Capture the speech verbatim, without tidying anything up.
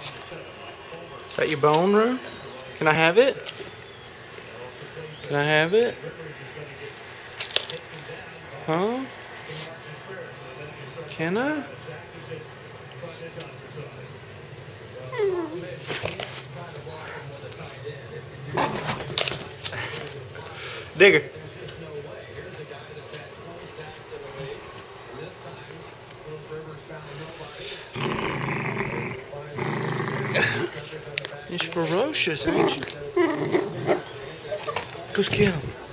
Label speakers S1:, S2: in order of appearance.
S1: Is that your bone, Rue? Can I have it? Can I have it? Huh? Can I? Digger. He's ferocious, ain't you? Go get him.